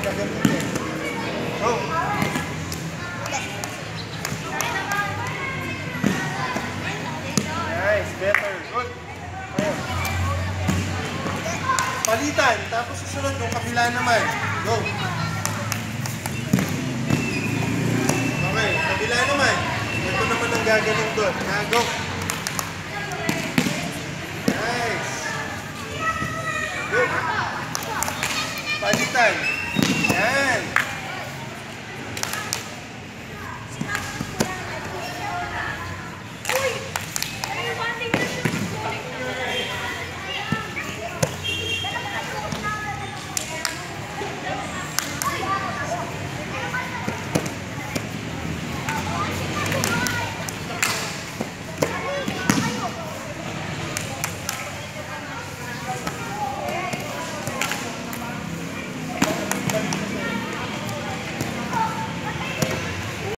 gagamitin. Go! Nice, better. Good. Ayun. Palitan, tapos susunod yung kabila naman. Go! Okay, kabila naman. Ito naman ang gagaling doon. Go! Nice! Good! Palitan.